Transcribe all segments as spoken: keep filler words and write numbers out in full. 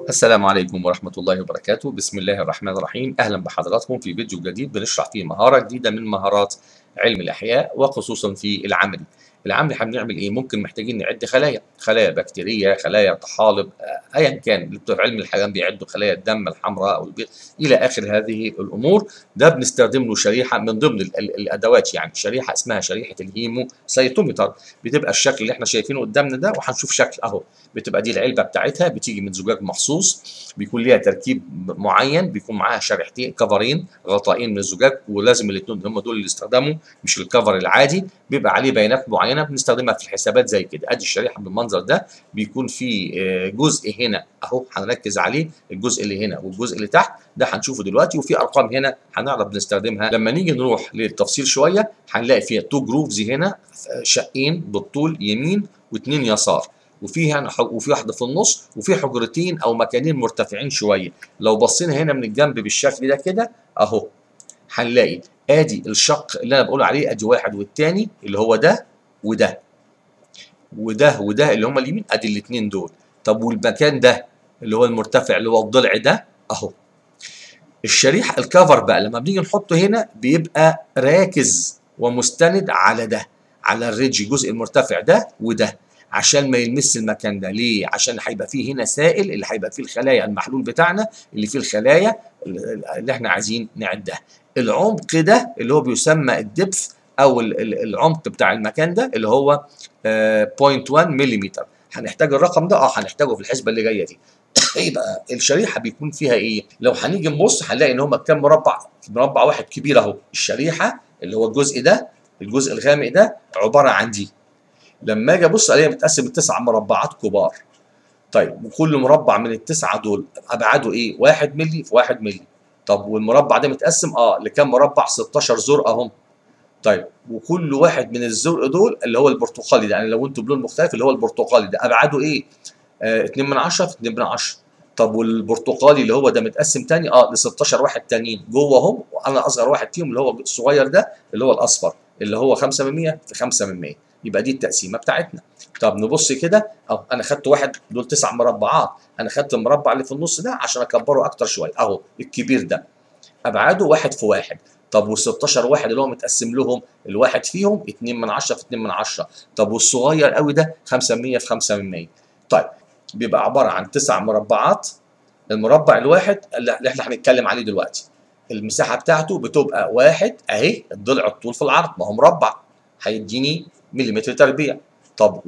السلام عليكم ورحمة الله وبركاته. بسم الله الرحمن الرحيم. أهلا بحضراتكم في فيديو جديد بنشرح فيه مهارة جديدة من مهارات علم الأحياء، وخصوصا في العملي. العملي احنا بنعمل إيه؟ ممكن محتاجين نعد خلايا، خلايا بكتيرية، خلايا طحالب، آه، أيا كان. اللي بتوع علم الحيوان بيعدوا خلايا الدم الحمراء أو البيض إلى آخر هذه الأمور. ده بنستخدم له شريحة من ضمن ال ال الأدوات، يعني شريحة اسمها شريحة الهيمو سايتومتر. بتبقى الشكل اللي احنا شايفينه قدامنا ده، وهنشوف شكل أهو. بتبقى دي العلبة بتاعتها، بتيجي من زجاج مخصوص، بيكون ليها تركيب معين، بيكون معاها شريحتين كفرين غطائين من الزجاج، ولازم الاثنين هم دول اللي يستخدموا، مش الكفر العادي. بيبقى عليه بيانات معينه بنستخدمها في الحسابات زي كده. ادي الشريحه بالمنظر ده، بيكون في جزء هنا اهو هنركز عليه، الجزء اللي هنا والجزء اللي تحت ده هنشوفه دلوقتي، وفي ارقام هنا هنعرف بنستخدمها. لما نيجي نروح للتفصيل شويه هنلاقي فيها تو جروفز هنا، شقين بالطول يمين واثنين يسار، وفي هنا وفي واحده في النص، وفي حجرتين او مكانين مرتفعين شويه. لو بصينا هنا من الجنب بالشكل ده كده اهو، هنلاقي ادي الشق اللي انا بقول عليه، ادي واحد والتاني اللي هو ده وده وده وده اللي هم اليمين، ادي الاثنين دول. طب والمكان ده اللي هو المرتفع اللي هو الضلع ده اهو، الشريحه الكفر بقى لما بنيجي نحطه هنا بيبقى راكز ومستند على ده، على الريدج، الجزء المرتفع ده وده، عشان ما يلمس المكان ده. ليه؟ عشان هيبقى فيه هنا سائل اللي هيبقى فيه الخلايا، المحلول بتاعنا اللي فيه الخلايا اللي احنا عايزين نعدها. العمق ده اللي هو بيسمى الدبث او العمق بتاع المكان ده اللي هو صفر فاصلة واحد ملم. هنحتاج الرقم ده، اه هنحتاجه في الحسبه اللي جايه دي. يبقى الشريحه بيكون فيها ايه؟ لو هنيجي نبص هنلاقي ان هم كام مربع؟ مربع واحد كبير اهو. الشريحه اللي هو الجزء ده، الجزء الغامق ده عباره عن دي. لما اجي ابص الاقيها متقسم لتسع مربعات كبار. طيب وكل مربع من التسعه دول ابعاده ايه؟ واحد مللي في واحد مللي. طب والمربع ده متقسم اه لكام مربع؟ ستاشر زرقه اهم. طيب وكل واحد من الزرق دول اللي هو البرتقالي ده، يعني لو انتوا بلون مختلف اللي هو البرتقالي ده ابعاده ايه؟ آه اتنين من عشرة في اتنين من عشرة. طب والبرتقالي اللي هو ده متقسم تاني اه ل ستاشر واحد تانيين جوه اهم، وانا اصغر واحد فيهم اللي هو الصغير ده اللي هو الاصفر اللي هو خمسة من مية في خمسة من مية. يبقى دي التقسيمه بتاعتنا. طب نبص كده اهو، انا خدت واحد، دول تسع مربعات، انا خدت المربع اللي في النص ده عشان اكبره اكتر شويه اهو، الكبير ده ابعاده واحد في واحد. طب وال ستاشر واحد اللي هو متقسم لهم الواحد فيهم اتنين من عشرة في اتنين من عشرة. طب والصغير قوي ده خمسة من مية في خمسة من مية. طيب بيبقى عباره عن تسع مربعات. المربع الواحد اللي احنا هنتكلم عليه دلوقتي المساحه بتاعته بتبقى واحد اهي، الضلع الطول في العرض، ما هو مربع هيديني مليمتر تربيع. طب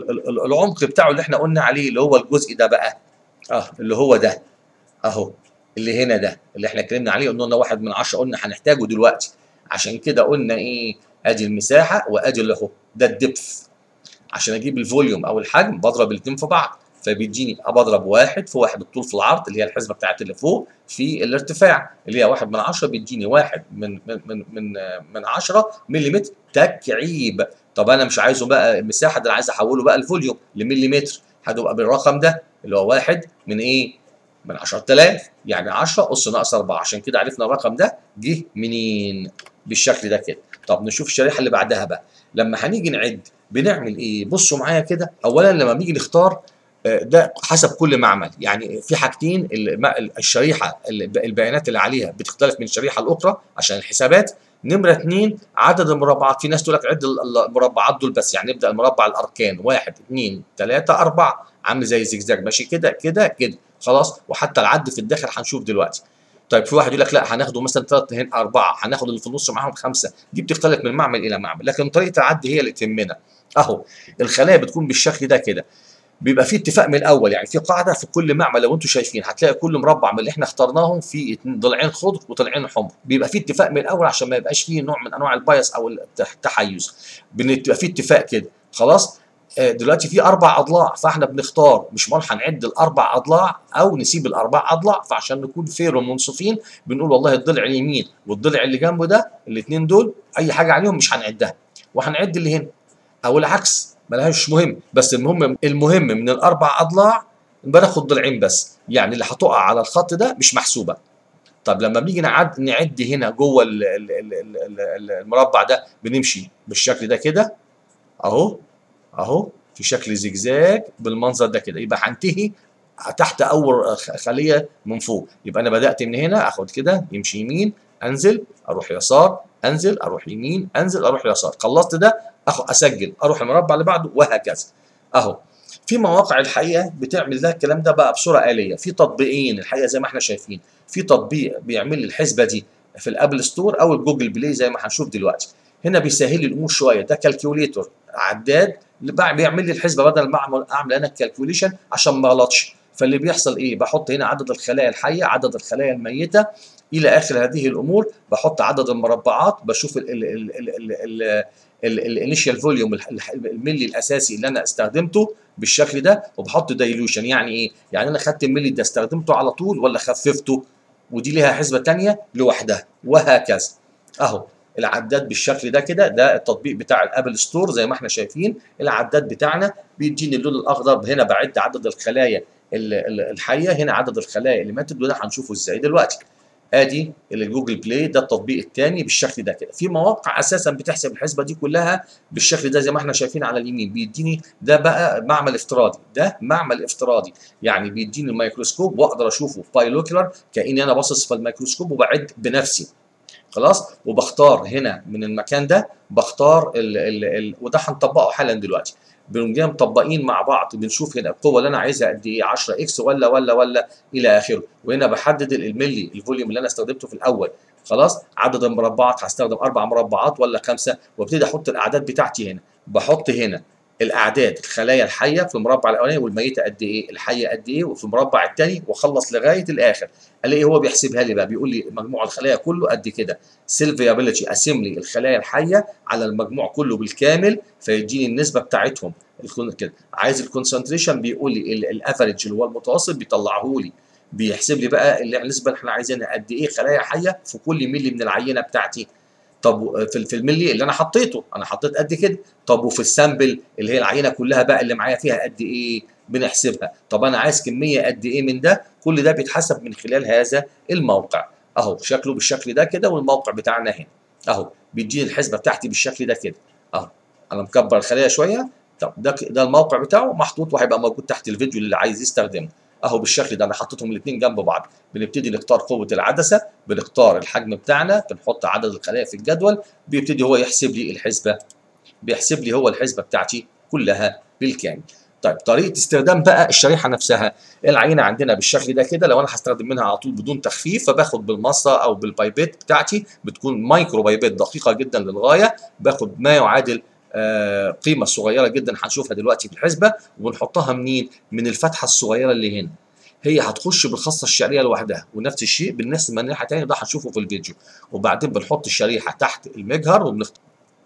والعمق بتاعه اللي احنا قلنا عليه اللي هو الجزء ده بقى اه اللي هو ده اهو، اللي هنا ده اللي احنا اتكلمنا عليه، قلنا واحد من عشرة، قلنا هنحتاجه دلوقتي. عشان كده قلنا ايه؟ ادي المساحه وادي اللي اهو ده الدبث. عشان اجيب الفوليوم او الحجم بضرب الاثنين في بعض، فبيديني بضرب واحد في واحد الطول في العرض اللي هي الحسبه بتاعت اللي فوق في الارتفاع اللي هي واحد من عشرة، بيديني واحد من من من من, من عشرة ملم تكعيب. طب انا مش عايزه بقى المساحه ده، انا عايز احوله بقى الفوليوم لمليمتر، هتبقى بالرقم ده اللي هو واحد من ايه؟ من عشرة آلاف، يعني عشرة أس ناقص أربعة. عشان كده عرفنا الرقم ده جه منين بالشكل ده كده. طب نشوف الشريحه اللي بعدها بقى. لما هنيجي نعد بنعمل ايه؟ بصوا معايا كده. اولا لما بنيجي نختار ده حسب كل معمل، يعني في حاجتين، الشريحه البيانات اللي عليها بتختلف من شريحه لاخرى عشان الحسابات. نمره اتنين عدد المربعات، في ناس تقول لك عد المربعات دول بس، يعني نبدا المربع الاركان واحد اتنين تلاته اربعه، عامل زي زجزاج ماشي كده كده كده خلاص، وحتى العد في الداخل هنشوف دلوقتي. طيب في واحد يقول لك لا هناخده مثلا ثلاثة هنا أربعة، هناخد اللي في النص معاهم خمسة. دي بتختلف من معمل إلى معمل، لكن طريقة العد هي اللي تهمنا. أهو الخلايا بتكون بالشكل ده كده، بيبقى في اتفاق من الأول، يعني في قاعدة في كل معمل. لو أنتم شايفين هتلاقي كل مربع من اللي إحنا اخترناهم في ضلعين خضر وضلعين حمر، بيبقى في اتفاق من الأول عشان ما يبقاش فيه نوع من أنواع البايس أو التحيز. بيبقى في اتفاق كده خلاص. دلوقتي في اربع اضلاع، فاحنا بنختار مش مال هنعد الاربع اضلاع او نسيب الاربع اضلاع، فعشان نكون فير ومنصفين بنقول والله الضلع اليمين والضلع اللي جنبه ده الاثنين دول اي حاجه عليهم مش هنعدها، وهنعد اللي هنا او العكس، ملهاش مهم. بس المهم المهم من الاربع اضلاع بناخد ضلعين بس، يعني اللي هتقع على الخط ده مش محسوبه. طب لما بنيجي نعد نعد هنا جوه المربع ده بنمشي بالشكل ده كده اهو، اهو في شكل زجزاج بالمنظر ده كده. يبقى هنتهي تحت اول خليه من فوق. يبقى انا بدات من هنا اخد كده يمشي يمين انزل اروح يسار انزل اروح يمين انزل اروح يسار، خلصت ده اخد اسجل اروح المربع اللي بعده وهكذا. اهو في مواقع الحقيقه بتعمل ده الكلام ده بقى بصوره آلية، في تطبيقين الحقيقه زي ما احنا شايفين، في تطبيق بيعمل لي الحسبه دي في الابل ستور او الجوجل بلاي زي ما هنشوف دلوقتي. هنا بيسهل لي الامور شويه، ده كالكيوليتور عداد بيعمل لي الحسبه بدل ما اعمل اعمل انا الكالكوليشن عشان ما اغلطش. فاللي بيحصل ايه؟ بحط هنا عدد الخلايا الحيه، عدد الخلايا الميته، الى اخر هذه الامور، بحط عدد المربعات، بشوف الانيشال فوليوم الملي الاساسي اللي انا استخدمته بالشكل ده، وبحط دايلوشن. يعني ايه؟ يعني انا خدت الملي ده استخدمته على طول ولا خففته؟ ودي ليها حسبه ثانيه لوحدها وهكذا. اهو العداد بالشكل ده كده، ده التطبيق بتاع الابل ستور زي ما احنا شايفين. العداد بتاعنا بيديني اللون الاخضر، هنا بعد عدد الخلايا الحيه، هنا عدد الخلايا اللي ماتت، وده هنشوفه ازاي دلوقتي. ادي الجوجل بلاي ده التطبيق الثاني بالشكل ده كده. في مواقع اساسا بتحسب الحسبه دي كلها بالشكل ده زي ما احنا شايفين على اليمين، بيديني ده بقى معمل افتراضي، ده معمل افتراضي يعني بيديني الميكروسكوب واقدر اشوفه بايلوكولار كاني انا باصص في الميكروسكوب وبعد بنفسي. خلاص، وبختار هنا من المكان ده بختار ال ال ال وده هنطبقه حالا دلوقتي. بنقوم جاي مطبقين مع بعض، بنشوف هنا القوه اللي انا عايزها قد ايه، عشرة اكس ولا ولا ولا الى اخره. وهنا بحدد الملي الفوليوم اللي انا استخدمته في الاول. خلاص، عدد المربعات هستخدم اربع مربعات ولا خمسه، وابتدي احط الاعداد بتاعتي هنا. بحط هنا الاعداد الخلايا الحيه في المربع الاولاني والميته قد ايه، الحيه قد ايه، وفي المربع الثاني، واخلص لغايه الاخر. الاقي هو بيحسبها لي بقى، بيقول لي مجموع الخلايا كله قد كده. سيل فيابيليتي قاسم لي الخلايا الحيه على المجموع كله بالكامل، فيديني النسبه بتاعتهم كده. عايز الكونسنتريشن بيقول لي الافريج اللي هو المتوسط بيطلعه لي، بيحسب لي بقى النسبه اللي احنا عايزينها قد ايه خلايا حيه في كل ملي من العينه بتاعتي. طب في في الملي اللي انا حطيته، انا حطيت قد كده. طب وفي السامبل اللي هي العينه كلها بقى اللي معايا فيها قد ايه، بنحسبها. طب انا عايز كميه قد ايه من ده، كل ده بيتحسب من خلال هذا الموقع. اهو شكله بالشكل ده كده، والموقع بتاعنا هنا اهو بيديني الحسبه بتاعتي بالشكل ده كده. اهو انا مكبر الخليه شويه. طب ده ده الموقع بتاعه محطوط وهيبقى موجود تحت الفيديو اللي عايز يستخدمه. اهو بالشكل ده انا حطيتهم الاثنين جنب بعض. بنبتدي نختار قوه العدسه، بنختار الحجم بتاعنا، بنحط عدد الخلايا في الجدول، بيبتدي هو يحسب لي الحسبه، بيحسب لي هو الحسبه بتاعتي كلها بالكامل. طيب طريقه استخدام بقى الشريحه نفسها. العينه عندنا بالشكل ده كده، لو انا هستخدم منها على طول بدون تخفيف، فباخد بالمصه او بالبايبيت بتاعتي، بتكون مايكرو بايبيت دقيقه جدا للغايه، باخد ما يعادل آه قيمه صغيره جدا هنشوفها دلوقتي في الحسبه، وبنحطها منين؟ من الفتحه الصغيره اللي هنا. هي هتخش بالخاصه الشعريه لوحدها، ونفس الشيء بالنسبه من ناحيه ثانيه، ده هنشوفه في الفيديو. وبعدين بنحط الشريحه تحت المجهر وبنختار.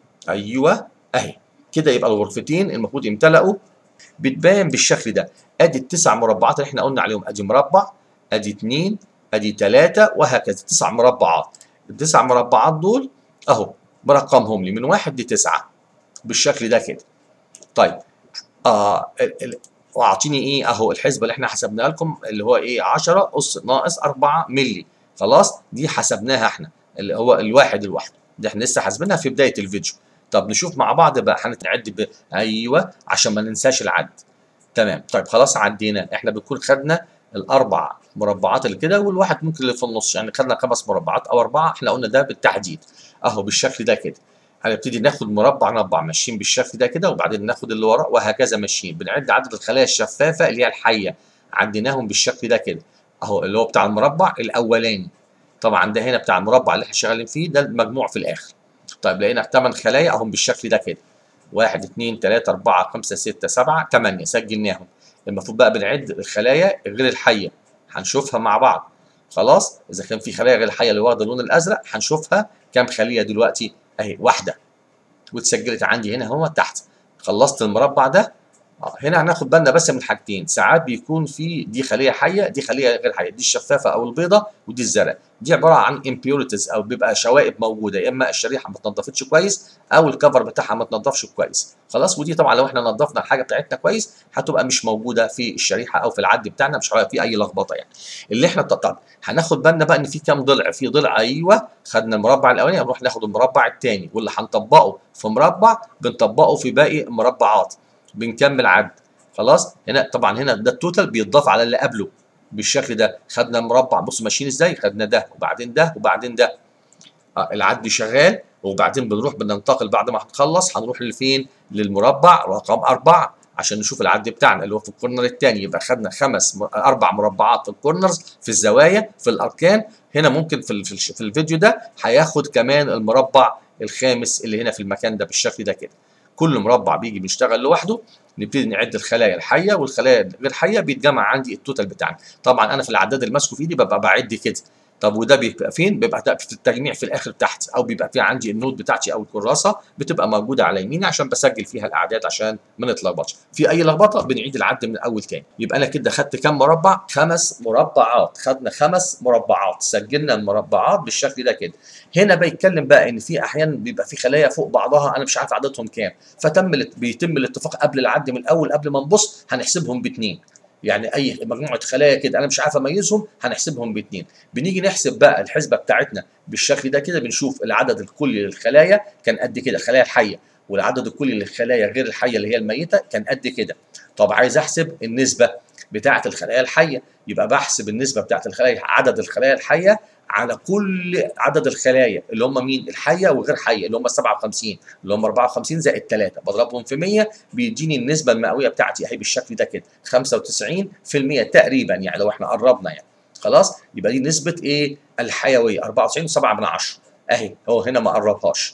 ايوه اهي كده، يبقى الغرفتين المفروض يمتلئوا. بتبان بالشكل ده. ادي التسع مربعات اللي احنا قلنا عليهم، ادي مربع، ادي اثنين، ادي ثلاثه، وهكذا. تسع مربعات. التسع مربعات دول اهو برقمهم لي من واحد لتسعه بالشكل ده كده. طيب اه واعطيني ايه اهو الحسبه اللي احنا حسبناها لكم، اللي هو ايه عشرة اس ناقص أربعة مللي. خلاص، دي حسبناها احنا، اللي هو الواحد الواحد دي احنا لسه حاسبينها في بدايه الفيديو. طب نشوف مع بعض بقى، هنتعد ب... ايوه عشان ما ننساش العد. تمام. طيب خلاص عدينا، احنا بنكون خدنا الاربع مربعات اللي كده، والواحد ممكن اللي في النص، يعني خدنا خمس مربعات او اربعه، احنا قلنا ده بالتحديد. اهو بالشكل ده كده. هنبتدي ناخد مربع مربع ماشيين بالشكل ده كده، وبعدين ناخد اللي وراه وهكذا ماشيين. بنعد عدد الخلايا الشفافه اللي هي الحيه، عديناهم بالشكل ده كده. اهو اللي هو بتاع المربع الاولاني. طبعا ده هنا بتاع المربع اللي احنا شغالين فيه، ده المجموع في الاخر. طيب لقينا ثمان خلايا اهم بالشكل ده كده. واحد اثنين ثلاثة أربعة خمسة ستة سبعة ثمانية، سجلناهم. المفروض بقى بنعد الخلايا غير الحيه، هنشوفها مع بعض. خلاص، اذا كان في خلايا غير الحيه اللي واخده اللون الازرق هنشوفها كام خليه دلوقتي. اهي واحده واتسجلت عندي هنا اهو تحت. خلصت المربع ده. هنا هناخد بالنا بس من حاجتين، ساعات بيكون في دي خليه حيه، دي خليه غير حيه، دي الشفافه او البيضاء ودي الزرقاء. دي عباره عن امبيوريتيز او بيبقى شوائب موجوده، يا اما الشريحه ما اتنضفتش كويس او الكفر بتاعها ما اتنضفش كويس. خلاص، ودي طبعا لو احنا نضفنا الحاجه بتاعتنا كويس هتبقى مش موجوده في الشريحه او في العد بتاعنا، مش هيبقى في اي لخبطه يعني. اللي احنا طب هناخد بالنا بقى ان في كام ضلع، في ضلع ايوه خدنا المربع الاولاني، هنروح ناخد المربع الثاني، واللي هنطبقه في مربع بنطبقه في باقي المربعات، بنكمل عد. خلاص. هنا طبعا هنا ده التوتال بيتضاف على اللي قبله بالشكل ده. خدنا مربع، بصوا ماشيين ازاي، خدنا ده وبعدين ده وبعدين ده. آه العد شغال، وبعدين بنروح بننتقل بعد ما هنخلص هنروح لفين؟ للمربع رقم أربعة عشان نشوف العد بتاعنا اللي هو في الكورنر الثاني. يبقى خدنا خمس اربع مربعات في الكورنرز، في الزوايا، في الاركان. هنا ممكن في في الفيديو ده هياخد كمان المربع الخامس اللي هنا في المكان ده بالشكل ده كده. كل مربع بيجي بيشتغل لوحده. نبتدي نعد الخلايا الحيه والخلايا الغير حيه، بيتجمع عندي التوتال بتاعنا. طبعا انا في العداد اللي ماسكه في ايدي ببقى بعد كده. طب وده بيبقى فين؟ بيبقى في التجميع في الاخر تحت، او بيبقى في عندي النوت بتاعتي او الكراسه بتبقى موجوده على يميني عشان بسجل فيها الاعداد عشان ما نتلخبطش. في اي لخبطه بنعيد العد من الاول تاني. يبقى انا كده خدت كام مربع؟ خمس مربعات. خدنا خمس مربعات، سجلنا المربعات بالشكل ده كده. هنا بيتكلم بقى ان في احيانا بيبقى في خلايا فوق بعضها انا مش عارف عددهم كام، فتم بيتم الاتفاق قبل العد من الاول قبل ما نبص هنحسبهم باثنين. يعني اي مجموعه خلايا كده انا مش عارف اميزهم هنحسبهم باثنين. بنيجي نحسب بقى الحسبه بتاعتنا بالشكل ده كده. بنشوف العدد الكلي للخلايا كان قد كده، الخلايا الحيه، والعدد الكلي للخلايا غير الحيه اللي هي الميته كان قد كده. طب عايز احسب النسبه بتاعه الخلايا الحيه، يبقى بحسب النسبه بتاعه الخلايا، عدد الخلايا الحيه على كل عدد الخلايا اللي هم مين؟ الحيه وغير حيه اللي هم سبعة وخمسين، اللي هم أربعة وخمسين زائد ثلاثة، بضربهم في مية بيديني النسبه المئويه بتاعتي اهي بالشكل ده كده خمسة وتسعين في المية تقريبا، يعني لو احنا قربنا يعني. خلاص. يبقى دي نسبه ايه؟ الحيويه أربعة وتسعين وسبعة من عشرة اهي. هو هنا ما قربهاش.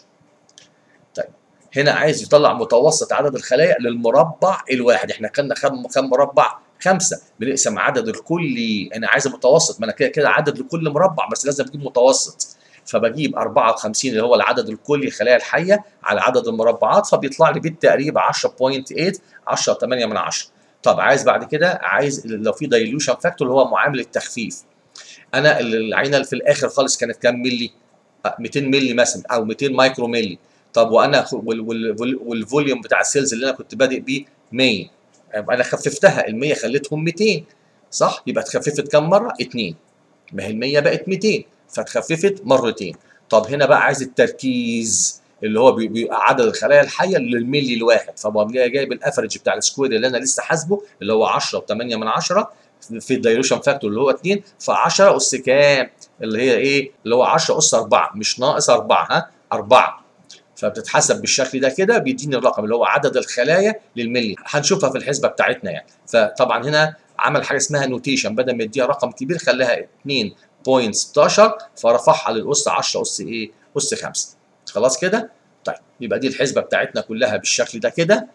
طيب هنا عايز يطلع متوسط عدد الخلايا للمربع الواحد. احنا خدنا كم مربع؟ خمسه. بنقسم عدد الكلي، انا عايز متوسط، ما انا كده كده عدد لكل مربع بس لازم اجيب متوسط. فبجيب أربعة وخمسين اللي هو العدد الكلي الخلايا الحيه على عدد المربعات، فبيطلع لي بالتقريب عشرة فاصلة ثمانية، عشرة فاصلة ثمانية من عشرة. طب عايز بعد كده، عايز لو في دايلوشن فاكتور اللي هو معامل التخفيف. انا العينه اللي في الاخر خالص كانت كام ملي؟ مئتين ملي مثلا او مئتين مايكرو ملي. طب وانا والفوليوم بتاع السيلز اللي انا كنت بادئ بيه مية، انا خففتها ال مية خليتهم مئتين، صح؟ يبقى اتخففت كام مره؟ اتنين. ما هي ال مية بقت مئتين فاتخففت مرتين. طب هنا بقى عايز التركيز اللي هو بيبقى عدد الخلايا الحيه للملي الواحد، فبقوم جايب الافرج بتاع السكوير اللي انا لسه حاسبه اللي هو عشرة فاصلة ثمانية من عشرة في الدايلوشن فاكتور اللي هو اتنين، ف عشرة اس كام؟ اللي هي ايه؟ اللي هو عشرة اس أربعة، مش ناقص أربعة، ها؟ أربعة. فبتتحسب بالشكل ده كده بيديني الرقم اللي هو عدد الخلايا للملي. هنشوفها في الحسبه بتاعتنا يعني. فطبعا هنا عمل حاجه اسمها نوتيشن، بدل ما يديها رقم كبير خلاها اتنين فاصلة ستاشر فرفعها للاس عشرة اس ايه؟ اس خمسة. خلاص كده؟ طيب يبقى دي الحسبه بتاعتنا كلها بالشكل ده كده.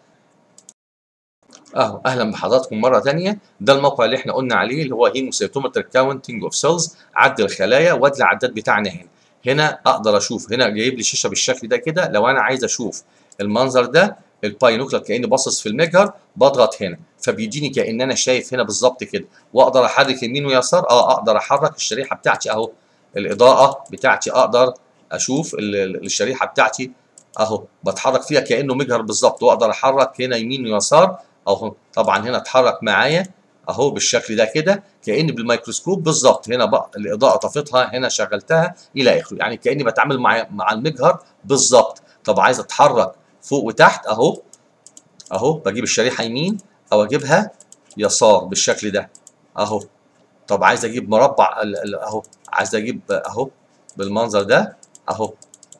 اهو اهلا بحضراتكم مره ثانيه. ده الموقع اللي احنا قلنا عليه اللي هو هيموسيتومتر كاونتنج اوف سيلز، عد الخلايا. وادي العداد بتاعنا هنا. هنا اقدر اشوف، هنا جايب لي شاشه بالشكل ده كده. لو انا عايز اشوف المنظر ده الباينوكلر كاني باصص في المجهر، بضغط هنا فبيديني كان انا شايف هنا بالظبط كده. واقدر احرك يمين ويسار، اه اقدر احرك الشريحه بتاعتي اهو. الاضاءه بتاعتي اقدر اشوف الشريحه بتاعتي اهو بتحرك فيها كانه مجهر بالظبط، واقدر احرك هنا يمين ويسار اهو. طبعا هنا اتحرك معايا اهو بالشكل ده كده كاني بالميكروسكوب بالظبط. هنا بقى الاضاءه طفيتها، هنا شغلتها الى اخره، يعني كاني بتعامل مع مع المجهر بالظبط. طب عايز اتحرك فوق وتحت اهو اهو، بجيب الشريحه يمين او اجيبها يسار بالشكل ده اهو. طب عايز اجيب مربع اهو، عايز اجيب اهو بالمنظر ده اهو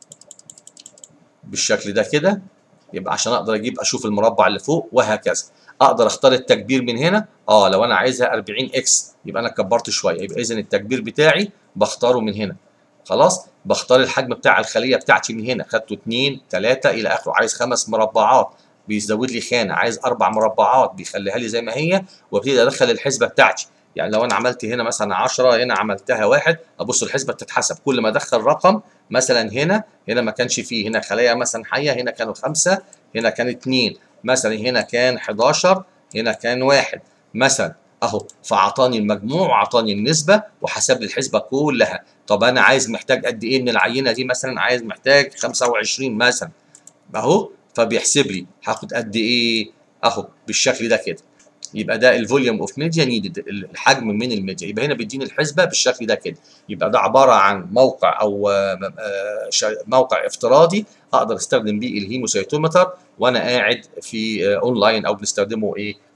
بالشكل ده كده. يبقى عشان اقدر اجيب اشوف المربع اللي فوق وهكذا. اقدر اختار التكبير من هنا، اه لو انا عايزها أربعين اكس يبقى انا كبرت شويه، يبقى اذا التكبير بتاعي بختاره من هنا. خلاص. بختار الحجم بتاع الخليه بتاعتي من هنا، خدته اتنين تلاتة الى اخره. عايز خمس مربعات بيزود لي خانه، عايز اربع مربعات بيخليها لي زي ما هي، وابتدي ادخل الحسبه بتاعتي. يعني لو انا عملت هنا مثلا عشرة، هنا عملتها واحد، ابص الحسبه بتتحسب كل ما ادخل رقم. مثلا هنا هنا ما كانش فيه هنا خلايا مثلا حيه، هنا كانوا خمسه، هنا كان اتنين مثلا، هنا كان حداشر، هنا كان واحد مثلا اهو. فاعطاني المجموع واعطاني النسبه وحسب لي الحسبه كلها. طب انا عايز محتاج قد ايه من العينه دي؟ مثلا عايز محتاج خمسة وعشرين مثلا اهو، فبيحسب لي هاخد قد ايه اهو بالشكل ده كده. يبقى ده الفوليوم اوف ميديا نيدد، الحجم من الميديا. يبقى هنا بيديني الحسبه بالشكل ده كده. يبقى ده عباره عن موقع او موقع افتراضي اقدر استخدم بيه الهيموسيتومتر وانا قاعد في اونلاين، او بنستخدمه ايه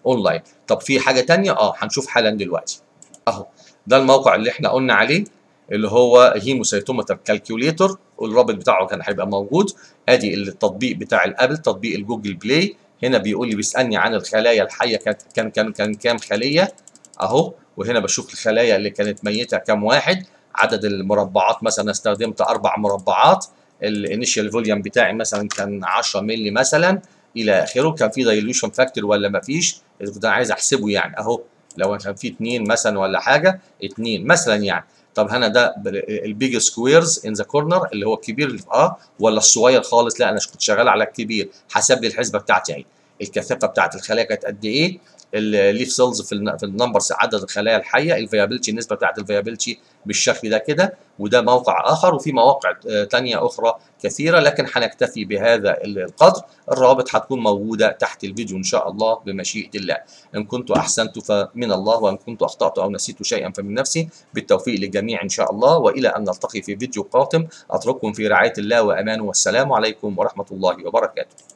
اونلاين. طب في حاجه ثانيه اه هنشوف حالا دلوقتي اهو. ده الموقع اللي احنا قلنا عليه اللي هو هيموسيتومتر كالكوليتور، والرابط بتاعه كان هيبقى موجود. ادي التطبيق بتاع الابل، تطبيق الجوجل بلاي. هنا بيقول لي بيسالني عن الخلايا الحيه، كانت كان كان كان كام خليه اهو. وهنا بشوف الخلايا اللي كانت ميته كام واحد. عدد المربعات مثلا استخدمت اربع مربعات. الانيشال فوليوم بتاعي مثلا كان عشرة مللي مثلا الى اخره. كان في دايلوشن فاكتور ولا ما فيش، اذا كنت عايز احسبه يعني اهو. لو كان في اتنين مثلا ولا حاجه، اتنين مثلا يعني. طب هنا ده البيج سكويرز ان ذا كورنر اللي هو الكبير اللي في اه ولا الصغير خالص؟ لا انا كنت شغال على الكبير. حسب لي الحسبه بتاعتي اهي. الكثافه بتاعت الخلايا كانت قد ايه؟ الليف سيلز في في النمبرز، عدد الخلايا الحيه. الفيابيلتي، النسبه بتاعت الفيابيلتي بالشكل ده كده. وده موقع اخر، وفي مواقع ثانيه اخرى كثيره، لكن هنكتفي بهذا القدر. الروابط هتكون موجوده تحت الفيديو ان شاء الله بمشيئه الله. ان كنت احسنت فمن الله، وان كنت اخطات او نسيت شيئا فمن نفسي. بالتوفيق للجميع ان شاء الله، والى ان نلتقي في فيديو قادم. اترككم في رعايه الله وامانه، والسلام عليكم ورحمه الله وبركاته.